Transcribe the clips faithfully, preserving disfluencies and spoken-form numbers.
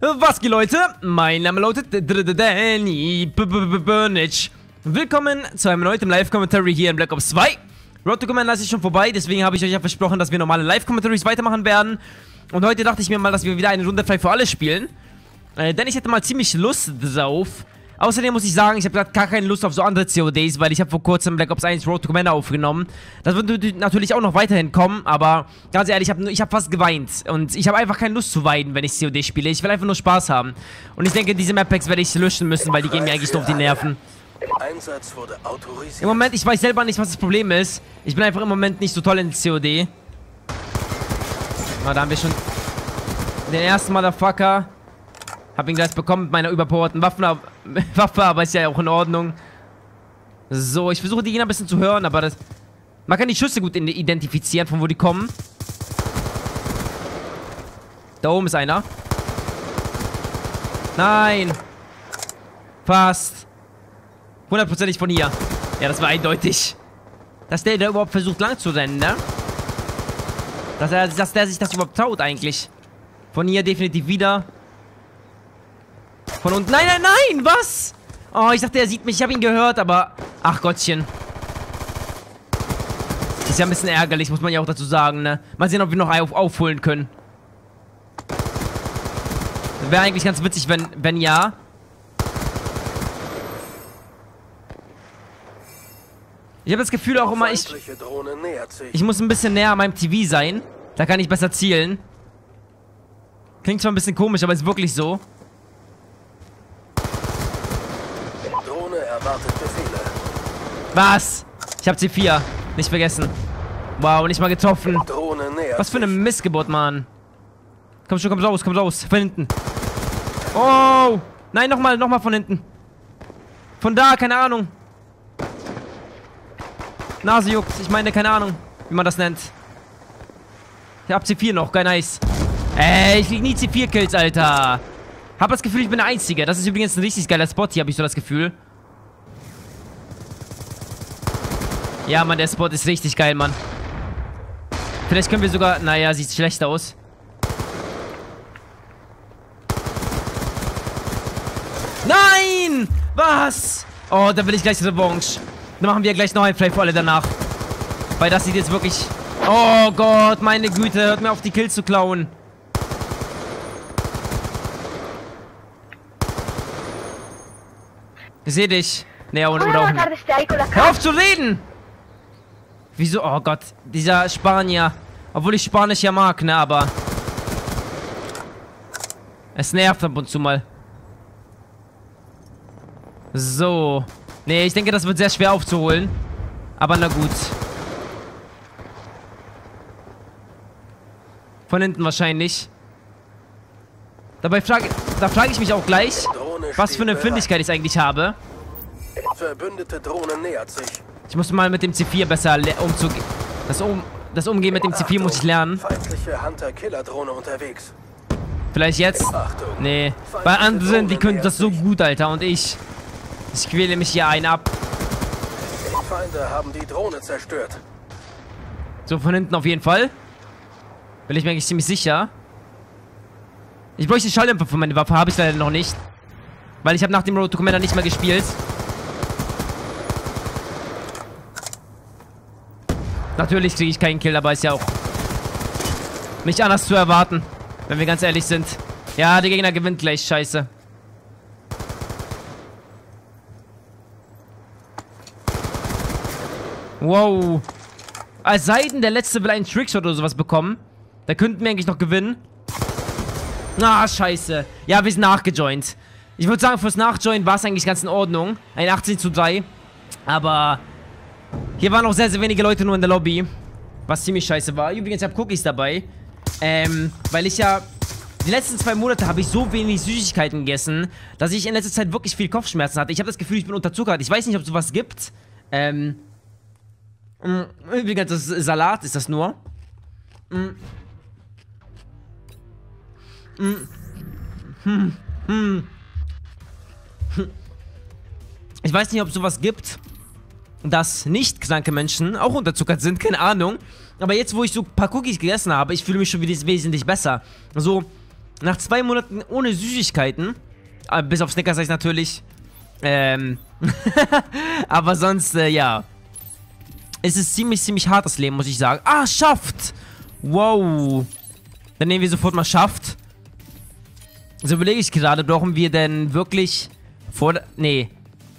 Was geht, Leute? Mein Name lautet Danny Burnage. Willkommen zu einem neuen Live-Commentary hier in Black Ops zwei. Road to Commander ist schon vorbei, deswegen habe ich euch ja versprochen, dass wir normale Live-Commentaries weitermachen werden. Und heute dachte ich mir mal, dass wir wieder eine Runde frei für alle spielen. Äh, denn ich hätte mal ziemlich Lust drauf. Außerdem muss ich sagen, ich habe gerade gar keine Lust auf so andere C O Ds, weil ich habe vor kurzem Black Ops eins Road to Commander aufgenommen. Das wird natürlich auch noch weiterhin kommen, aber ganz ehrlich, ich habe ich hab fast geweint. Und ich habe einfach keine Lust zu weinen, wenn ich C O D spiele. Ich will einfach nur Spaß haben. Und ich denke, diese Map-Packs werde ich löschen müssen, weil die gehen mir eigentlich nur auf die Nerven. Einsatz wurde autorisiert. Im Moment, ich weiß selber nicht, was das Problem ist. Ich bin einfach im Moment nicht so toll in C O D. Na, da haben wir schon den ersten Motherfucker. Hab ihn gleich bekommen mit meiner überpowerten Waffe, Waffe, aber ist ja auch in Ordnung. So, ich versuche die Gegner ein bisschen zu hören, aber das... Man kann die Schüsse gut identifizieren, von wo die kommen. Da oben ist einer. Nein. Fast. Hundertprozentig von hier. Ja, das war eindeutig. Dass der da überhaupt versucht lang zu rennen, ne? Dass, er, dass der sich das überhaupt traut eigentlich. Von hier definitiv wieder. Von unten. Nein, nein, nein! Was? Oh, ich dachte, er sieht mich. Ich habe ihn gehört, aber... Ach Gottchen. Ist ja ein bisschen ärgerlich, muss man ja auch dazu sagen, ne? Mal sehen, ob wir noch auf aufholen können. Wäre eigentlich ganz witzig, wenn, wenn ja. Ich habe das Gefühl auch immer, ich... Ich muss ein bisschen näher an meinem T V sein. Da kann ich besser zielen. Klingt zwar ein bisschen komisch, aber ist wirklich so. Was? Ich hab C vier. Nicht vergessen. Wow, nicht mal getroffen. Was für eine Missgeburt, Mann. Komm schon, komm raus, komm raus. Von hinten. Oh! Nein, nochmal, nochmal von hinten. Von da, keine Ahnung. Nase juckt. Ich meine, keine Ahnung, wie man das nennt. Ich hab C vier noch, geil nice. Ey, ich krieg nie C vier Kills, Alter. Hab das Gefühl, ich bin der Einzige. Das ist übrigens ein richtig geiler Spot hier, hab ich so das Gefühl. Ja, Mann, der Spot ist richtig geil, Mann. Vielleicht können wir sogar... Naja, sieht schlecht aus. Nein! Was? Oh, da will ich gleich Revanche. Dann machen wir gleich noch ein Play für alle danach. Weil das sieht jetzt wirklich... Oh Gott, meine Güte. Hört mir auf, die Kills zu klauen. Ich seh dich. Naja, oder, oder auch nicht. Hör auf zu reden! Wieso? Oh Gott, dieser Spanier. Obwohl ich Spanisch ja mag, ne, aber... Es nervt ab und zu mal. So. Nee, ich denke, das wird sehr schwer aufzuholen. Aber na gut. Von hinten wahrscheinlich. Dabei frage... Da frage ich mich auch gleich, was für eine Findigkeit ich eigentlich habe. Verbündete Drohne nähert sich. Ich muss mal mit dem C vier besser umzugehen. Das, um das Umgehen mit dem C vier muss ich lernen. Feindliche Hunter-Killer-Drohne unterwegs. Vielleicht jetzt? Achtung. Nee. Bei anderen, die können das so gut, Alter. Und ich... Ich quäle mich hier einen ab. Die Feinde haben die Drohne zerstört. So, von hinten auf jeden Fall. Bin ich mir eigentlich ziemlich sicher. Ich bräuchte Schalldämpfer für meine Waffe. Habe ich leider noch nicht. Weil ich habe nach dem Road to Commander nicht mehr gespielt. Natürlich kriege ich keinen Kill, aber ist ja auch nicht anders zu erwarten, wenn wir ganz ehrlich sind. Ja, der Gegner gewinnt gleich, scheiße. Wow. Als sei denn der letzte will einen Trickshot oder sowas bekommen. Da könnten wir eigentlich noch gewinnen. Ah, scheiße. Ja, wir sind nachgejoint. Ich würde sagen, fürs Nachjoin war es eigentlich ganz in Ordnung. Ein achtzehn zu drei. Aber... Hier waren noch sehr, sehr wenige Leute nur in der Lobby. Was ziemlich scheiße war. Übrigens, ich habe Cookies dabei. Ähm, weil ich ja... Die letzten zwei Monate habe ich so wenig Süßigkeiten gegessen, dass ich in letzter Zeit wirklich viel Kopfschmerzen hatte. Ich habe das Gefühl, ich bin unterzuckert. Ich weiß nicht, ob es sowas gibt. Ähm... Übrigens, das ist Salat ist das nur. Mm. Mm. Hm. Hm. Ich weiß nicht, ob es sowas gibt, dass nicht kranke Menschen auch unterzuckert sind, keine Ahnung. Aber jetzt, wo ich so ein paar Cookies gegessen habe, ich fühle mich schon wieder wesentlich besser. So, Nach zwei Monaten ohne Süßigkeiten. Äh, bis auf Snickers natürlich. Ähm. Aber sonst, äh, ja. Es ist ziemlich, ziemlich hartes Leben, muss ich sagen. Ah, Schaft! Wow. Dann nehmen wir sofort mal Schaft. So überlege ich gerade, brauchen wir denn wirklich vor... Nee.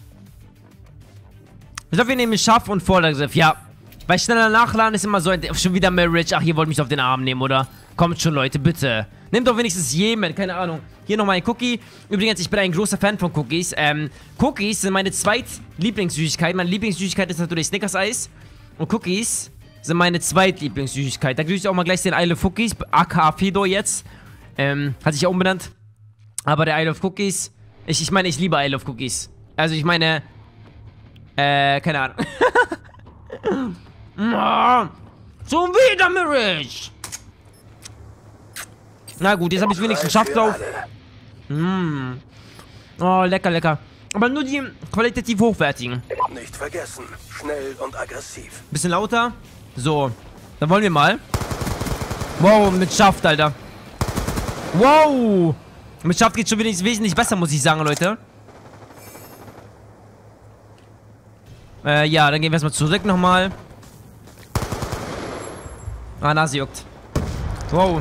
Ich glaube, wir nehmen Schaft und Vordergriff, ja. Weil schneller nachladen ist immer so... Schon wieder Marriage. Ach, ihr wollt mich auf den Arm nehmen, oder? Kommt schon, Leute, bitte. Nehmt doch wenigstens jemand, keine Ahnung. Hier nochmal ein Cookie. Übrigens, ich bin ein großer Fan von Cookies. Ähm, Cookies sind meine zweitlieblingssüßigkeit. Meine Lieblingssüßigkeit ist natürlich Snickers-Eis. Und Cookies sind meine zweitlieblingssüßigkeit. Da grüße ich auch mal gleich den I Love Cookies, aka Fedor jetzt. Ähm, hat sich ja umbenannt. Aber der I Love Cookies, ich, ich meine, ich liebe I Love Cookies. Also ich meine, äh, keine Ahnung. Schon wieder Marriage! Na gut, jetzt habe ich wenigstens geschafft drauf. Mm. Oh, lecker, lecker. Aber nur die qualitativ hochwertigen. Nicht vergessen, schnell und aggressiv. Bisschen lauter. So, dann wollen wir mal. Wow, mit Schaft, Alter. Wow. Mit Schaft geht schon wieder wesentlich besser, muss ich sagen, Leute. Äh, ja, dann gehen wir erstmal zurück nochmal. Ah, Nase juckt. Wow.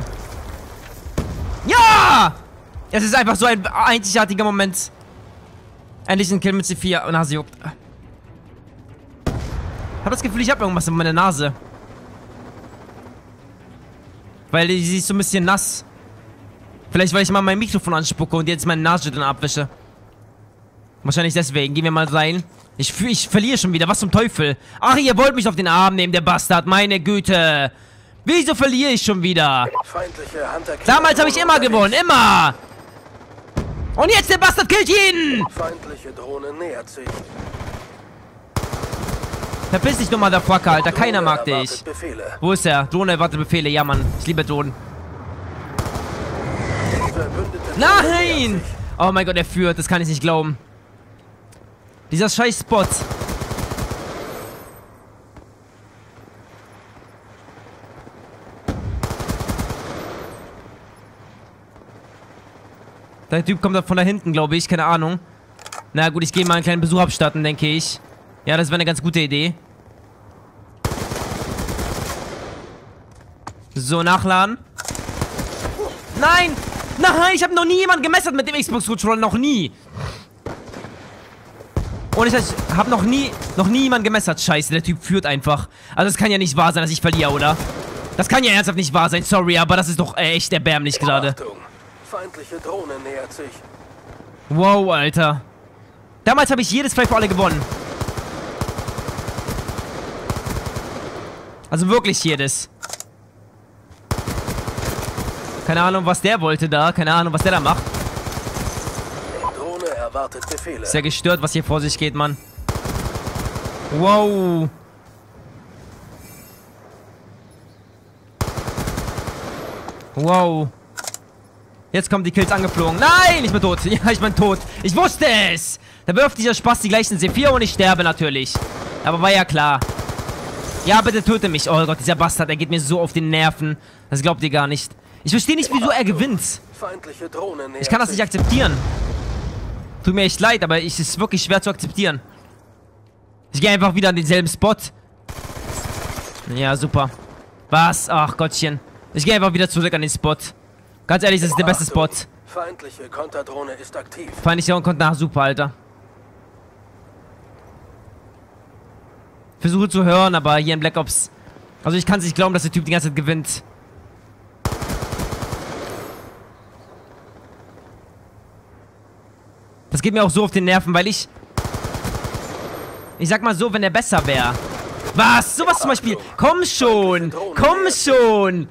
Ja! Es ist einfach so ein einzigartiger Moment. Endlich ein Kill mit C vier. Und Nase juckt. Ich habe das Gefühl, ich habe irgendwas in meiner Nase. Weil sie ist so ein bisschen nass. Vielleicht, weil ich mal mein Mikrofon anspucke und jetzt meine Nase drin abwische. Wahrscheinlich deswegen. Gehen wir mal rein. Ich, ich verliere schon wieder. Was zum Teufel? Ach, ihr wollt mich auf den Arm nehmen, der Bastard. Meine Güte. Wieso verliere ich schon wieder? Damals habe ich immer gewonnen. Immer. Und jetzt der Bastard killt ihn. Feindliche Drohne nähert sich. Verpiss dich nochmal, der Fucker, Alter. Keiner mag dich. Wo ist er? Drohne erwartet Befehle. Ja, Mann. Ich liebe Drohnen. Nein! Oh mein Gott, er führt. Das kann ich nicht glauben. Dieser scheiß Spot. Der Typ kommt da von da hinten, glaube ich. Keine Ahnung. Na gut, ich gehe mal einen kleinen Besuch abstatten, denke ich. Ja, das wäre eine ganz gute Idee. So, nachladen. Nein! Nein, ich habe noch nie jemanden gemessert mit dem Xbox-Controller. Noch nie. Und ich habe noch nie, noch nie jemanden gemessert. Scheiße, der Typ führt einfach. Also, es kann ja nicht wahr sein, dass ich verliere, oder? Das kann ja ernsthaft nicht wahr sein. Sorry, aber das ist doch echt erbärmlich gerade. Feindliche Drohne nähert sich. Wow, Alter. Damals habe ich jedes Fight für alle gewonnen. Also wirklich jedes. Keine Ahnung, was der wollte da. Keine Ahnung, was der da macht. Drohne erwartet Befehle. Ist ja gestört, was hier vor sich geht, Mann. Wow. Wow. Jetzt kommen die Kills angeflogen. Nein, ich bin tot. Ja, ich bin tot. Ich wusste es. Da wirft dieser Spaß die gleichen C vier und ich sterbe natürlich. Aber war ja klar. Ja, bitte töte mich. Oh Gott, dieser Bastard, er geht mir so auf den Nerven. Das glaubt ihr gar nicht. Ich verstehe nicht, wieso er gewinnt. Ich kann das nicht akzeptieren. Tut mir echt leid, aber es ist wirklich schwer zu akzeptieren. Ich gehe einfach wieder an denselben Spot. Ja, super. Was? Ach Gottchen. Ich gehe einfach wieder zurück an den Spot. Ganz ehrlich, das ist der beste Spot. Feindliche Konterdrohne ist aktiv. Feindliche Konter, super, Alter. Versuche zu hören, aber hier in Black Ops... Also ich kann es nicht glauben, dass der Typ die ganze Zeit gewinnt. Das geht mir auch so auf den Nerven, weil ich... Ich sag mal so, wenn er besser wäre. Was? Sowas zum Beispiel. Komm schon. Komm schon.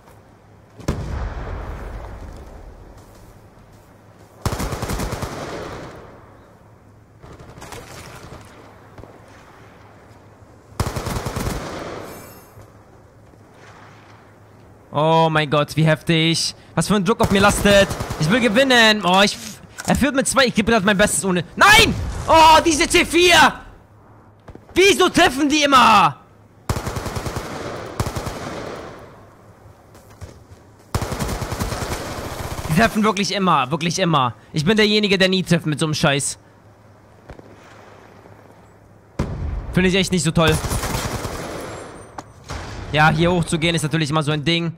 Oh mein Gott, wie heftig. Was für ein Druck auf mir lastet. Ich will gewinnen. Oh, ich... Er führt mit zwei. Ich gebe gerade mein Bestes ohne... Nein! Oh, diese C vier! Wieso treffen die immer? treffen wirklich immer, wirklich immer. Ich bin derjenige, der nie trifft mit so einem Scheiß. Finde ich echt nicht so toll. Ja, hier hochzugehen ist natürlich immer so ein Ding.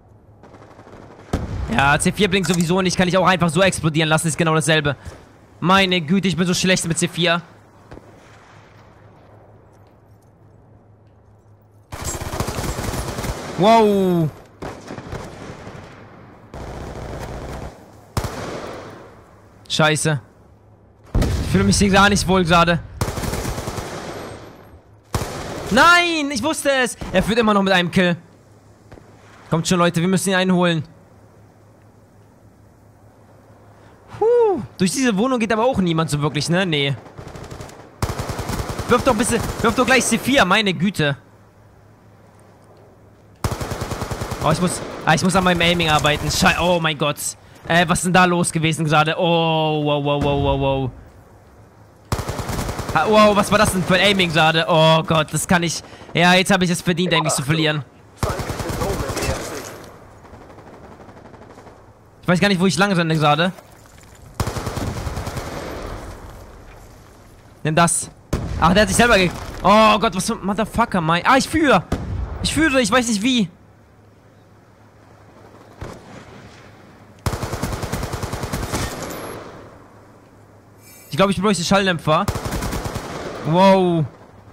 Ja, C vier blinkt sowieso nicht. Kann ich auch einfach so explodieren lassen. Ist genau dasselbe. Meine Güte, ich bin so schlecht mit C vier. Wow. Scheiße. Ich fühle mich hier gar nicht wohl gerade. Nein, ich wusste es. Er führt immer noch mit einem Kill. Kommt schon, Leute, wir müssen ihn einholen. Puh. Durch diese Wohnung geht aber auch niemand so wirklich, ne? Nee. Wirf doch ein bisschen, wirf doch gleich C vier, meine Güte. Oh, ich muss, ah, ich muss an meinem Aiming arbeiten. Schei, oh mein Gott. Äh, was ist denn da los gewesen gerade? Oh, wow, wow, wow, wow, wow. Ah, wow, was war das denn für ein Aiming gerade? Oh Gott, das kann ich... Ja, jetzt habe ich es verdient, eigentlich zu verlieren. Ich weiß gar nicht, wo ich lang renne gerade. Nimm das. Ach, der hat sich selber ge... Oh Gott, was für ein Motherfucker, mein... Ah, ich führe. Ich führe, ich weiß nicht wie. Ich glaube, ich bräuchte Schalldämpfer. Wow.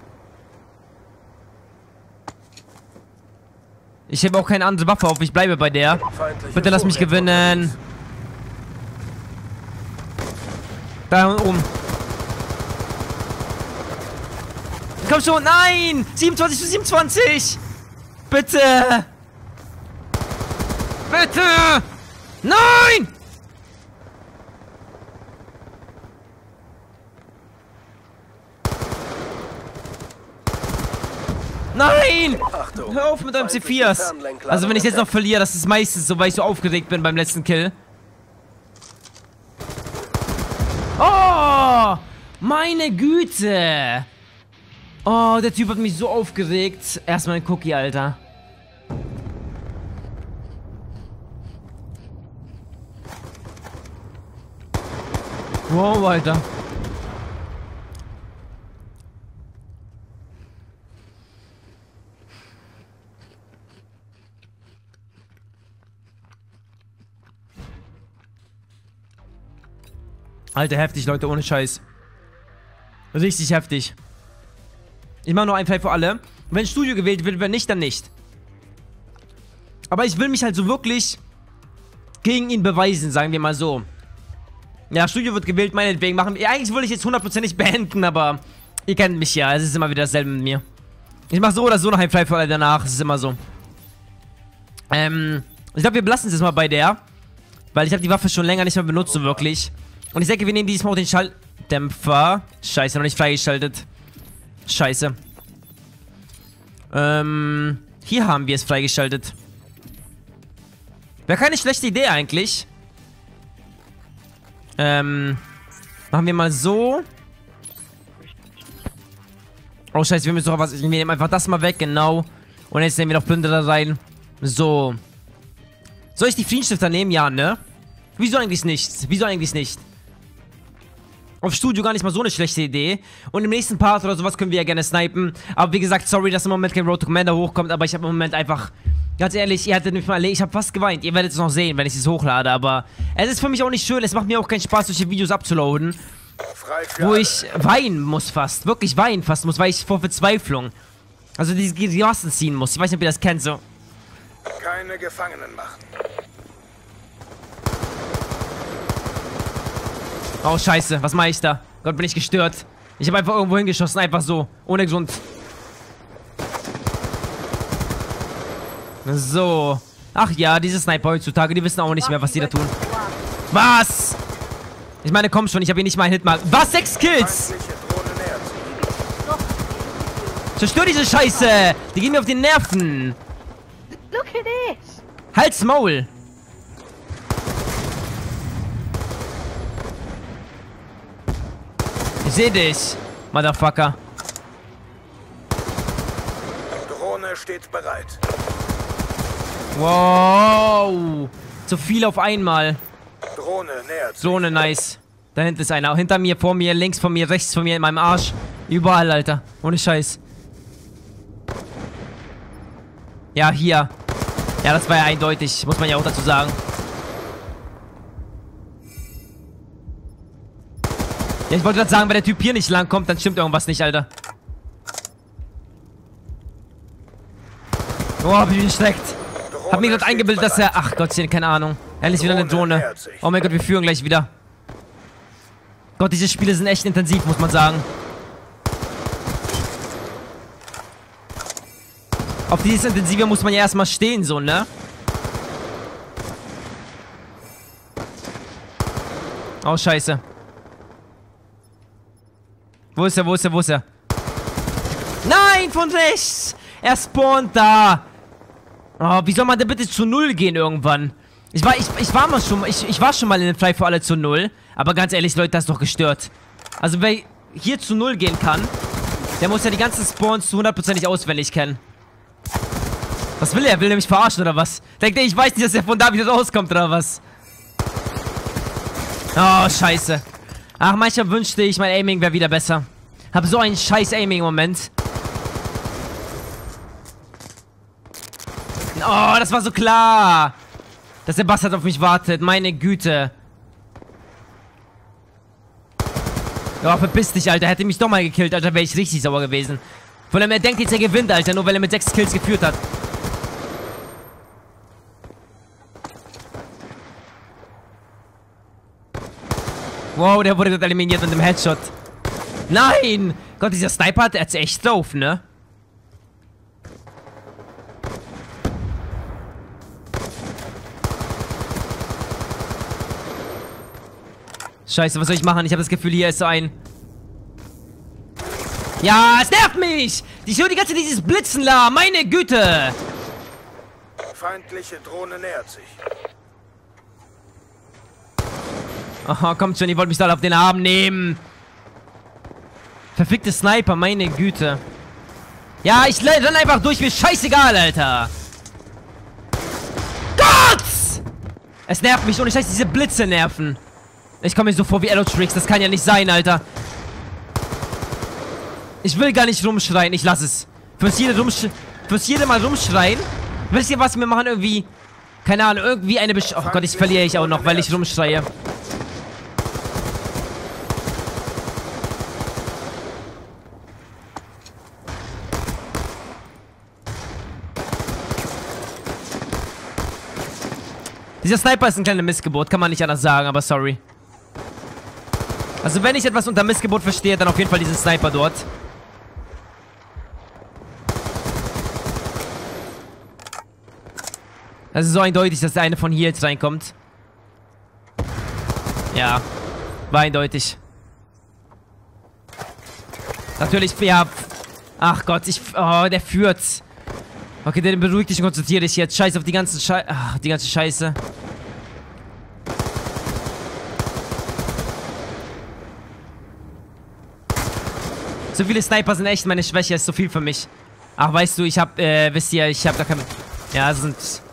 Ich habe auch keine andere Waffe auf. Ich bleibe bei der. Bitte lass mich gewinnen. Da oben. Komm schon. Nein. siebenundzwanzig zu siebenundzwanzig. Bitte. Bitte. Nein. Nein! Achtung, hör auf mit deinem C viers. Also wenn ich jetzt noch verliere, das ist meistens so, weil ich so aufgeregt bin beim letzten Kill. Oh! Meine Güte! Oh, der Typ hat mich so aufgeregt. Erstmal ein Cookie, Alter. Wow, Alter. Alter, heftig, Leute, ohne Scheiß. Richtig heftig. Ich mache nur einen Fall für alle. Wenn Studio gewählt wird, wenn nicht, dann nicht. Aber ich will mich halt so wirklich gegen ihn beweisen, sagen wir mal so. Ja, Studio wird gewählt, meinetwegen machen wir... Eigentlich wollte ich jetzt hundertprozentig beenden, aber ihr kennt mich ja. Es ist immer wieder dasselbe mit mir. Ich mache so oder so noch ein Fall für alle danach. Es ist immer so. Ähm, ich glaube, wir belassen es jetzt mal bei der. Weil ich habe die Waffe schon länger nicht mehr benutzt, so wirklich. Und ich denke, wir nehmen diesmal auch den Schalldämpfer. Scheiße, noch nicht freigeschaltet. Scheiße. Ähm, hier haben wir es freigeschaltet. Wäre keine schlechte Idee eigentlich. Ähm, machen wir mal so. Oh, scheiße, wir müssen doch was... Wir nehmen einfach das mal weg, genau. Und jetzt nehmen wir noch Plünderer rein. So. Soll ich die Friedensstifter nehmen? Ja, ne? Wieso eigentlich nicht? Wieso eigentlich nicht? Auf Studio gar nicht mal so eine schlechte Idee. Und im nächsten Part oder sowas können wir ja gerne snipen. Aber wie gesagt, sorry, dass im Moment kein Road to Commander hochkommt. Aber ich habe im Moment einfach... Ganz ehrlich, ihr hattet mich mal... Ich habe fast geweint. Ihr werdet es noch sehen, wenn ich es hochlade. Aber es ist für mich auch nicht schön. Es macht mir auch keinen Spaß, solche Videos abzuladen. Wo ich weinen muss fast. Wirklich weinen fast muss, weil ich vor Verzweiflung... Also die, die Massen ziehen muss. Ich weiß nicht, ob ihr das kennt, so. Keine Gefangenen machen. Oh, scheiße. Was mache ich da? Gott, bin ich gestört. Ich habe einfach irgendwo hingeschossen. Einfach so. Ohne Grund. So. Ach ja, diese Sniper heutzutage, die wissen auch nicht mehr, was die da tun. Was? Ich meine, komm schon. Ich habe hier nicht mal einen Hit mal. Was? Sechs Kills? Zerstör diese Scheiße. Die gehen mir auf die Nerven. Look at this. Halt's Maul. Ich seh dich, Motherfucker. Drohne steht bereit. Wow. Zu viel auf einmal. Drohne nähert sich. Drohne, nice. Da hinten ist einer. Hinter mir, vor mir, links von mir, rechts von mir, in meinem Arsch. Überall, Alter. Ohne Scheiß. Ja, hier. Ja, das war ja eindeutig. Muss man ja auch dazu sagen. Ja, ich wollte gerade sagen, wenn der Typ hier nicht lang kommt, dann stimmt irgendwas nicht, Alter. Oh, hab ich mich gestreckt. Hab mir gerade eingebildet, dass er... Ach Gottchen, keine Ahnung. Er ist wieder eine Drohne. Oh mein Gott, wir führen gleich wieder. Gott, diese Spiele sind echt intensiv, muss man sagen. Auf dieses Intensive muss man ja erstmal stehen, so, ne? Oh, scheiße. Wo ist er, wo ist er, wo ist er? Nein, von rechts! Er spawnt da! Oh, wie soll man denn bitte zu null gehen irgendwann? Ich war, ich, ich war mal schon, ich, ich war schon mal in den Fly for alle zu null. Aber ganz ehrlich, Leute, das ist doch gestört. Also, wer hier zu null gehen kann, der muss ja die ganzen Spawns zu hundertprozentig auswendig kennen. Was will er? Will er mich verarschen oder was? Denkt er, ich weiß nicht, dass er von da wieder rauskommt oder was? Oh, scheiße. Ach, manchmal wünschte ich, mein Aiming wäre wieder besser. Hab so einen scheiß Aiming-Moment. Oh, das war so klar. Dass der Bastard auf mich wartet. Meine Güte. Ja, oh, verpiss dich, Alter. Hätte mich doch mal gekillt, Alter. Wäre ich richtig sauer gewesen. Vor allem, er denkt jetzt, er gewinnt, Alter. Nur weil er mit sechs Kills geführt hat. Wow, der wurde dort eliminiert mit einem Headshot. Nein! Gott, dieser Sniper hat jetzt echt drauf, ne? Scheiße, was soll ich machen? Ich habe das Gefühl, hier ist so ein... Ja, es nervt mich! Ich höre die ganze Zeit dieses Blitzen da. Meine Güte! Feindliche Drohne nähert sich. Aha, kommt schon, ihr wollt mich da auf den Arm nehmen. Verfickte Sniper, meine Güte. Ja, ich renn einfach durch, mir scheißegal, Alter. Gott! Es nervt mich und ich heiße, diese Blitze nerven. Ich komme mir so vor wie Elotrix, das kann ja nicht sein, Alter. Ich will gar nicht rumschreien, ich lass es. Fürs jede, Rumsch fürs jede Mal rumschreien. Wisst ihr, was wir machen? Irgendwie, keine Ahnung, irgendwie eine Besch... Oh Gott, ich verliere ich auch noch, weil ich rumschreie. Dieser Sniper ist ein kleines Missgeburt, kann man nicht anders sagen, aber sorry. Also wenn ich etwas unter Missgeburt verstehe, dann auf jeden Fall diesen Sniper dort. Das ist so eindeutig, dass der eine von hier jetzt reinkommt. Ja, war eindeutig. Natürlich, ja. Ach Gott, ich... Oh, der führt. Okay, dann beruhig dich und konzentriere dich jetzt. Scheiß auf die ganzen Schei... Ach, die ganze Scheiße. So viele Sniper sind echt meine Schwäche, ist so viel für mich. Ach, weißt du, ich hab, äh, wisst ihr, ich hab da kein... Ja, sind...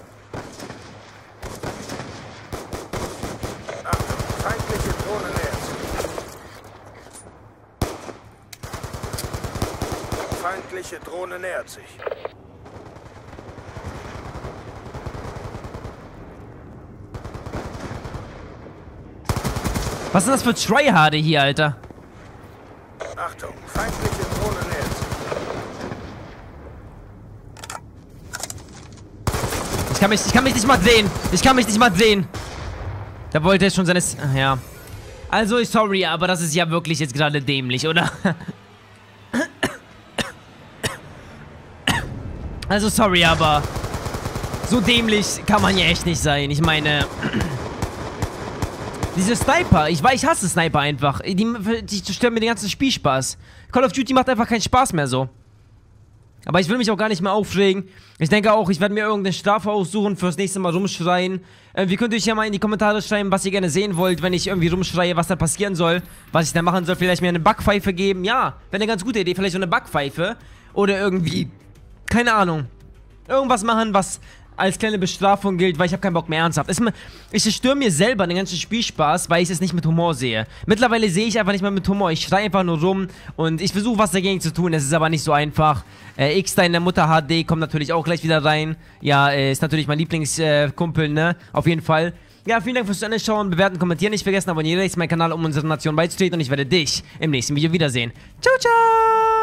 Feindliche Drohne nähert sich. Feindliche Drohne nähert sich. Was sind das für Tryharde hier, Alter? Achtung, feindliche Drohne nähert sich. Ich kann mich, ich kann mich nicht mal drehen. Ich kann mich nicht mal drehen. Da wollte er schon seine... Ach, ja. Also, sorry, aber das ist ja wirklich jetzt gerade dämlich, oder? Also, sorry, aber... So dämlich kann man ja echt nicht sein. Ich meine... Diese Sniper, ich weiß, ich hasse Sniper einfach. Die, die zerstören mir den ganzen Spielspaß. Call of Duty macht einfach keinen Spaß mehr so. Aber ich will mich auch gar nicht mehr aufregen. Ich denke auch, ich werde mir irgendeine Strafe aussuchen, fürs nächste Mal rumschreien. Äh, wie könnt ihr euch ja mal in die Kommentare schreiben, was ihr gerne sehen wollt, wenn ich irgendwie rumschreie, was da passieren soll. Was ich da machen soll, vielleicht mir eine Backpfeife geben. Ja, wäre eine ganz gute Idee, vielleicht so eine Backpfeife. Oder irgendwie, keine Ahnung. Irgendwas machen, was als kleine Bestrafung gilt, weil ich habe keinen Bock mehr ernsthaft. Es, ich zerstöre mir selber den ganzen Spielspaß, weil ich es nicht mit Humor sehe. Mittlerweile sehe ich einfach nicht mehr mit Humor. Ich schreie einfach nur rum und ich versuche was dagegen zu tun. Es ist aber nicht so einfach. Äh, X, deine Mutter H D, kommt natürlich auch gleich wieder rein. Ja, äh, ist natürlich mein Lieblingskumpel, äh, ne? Auf jeden Fall. Ja, vielen Dank fürs Anschauen, bewerten, kommentieren, nicht vergessen, abonniere jetzt meinen Kanal, um unserer Nation beizutreten und ich werde dich im nächsten Video wiedersehen. Ciao, ciao!